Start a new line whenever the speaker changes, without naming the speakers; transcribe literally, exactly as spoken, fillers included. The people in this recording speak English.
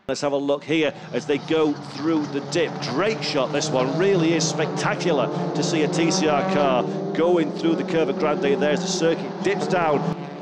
Let's have a look here as they go through the dip. Drake shot this one. Really is spectacular to see a T C R car going through the Curva Grande there as the circuit dips down.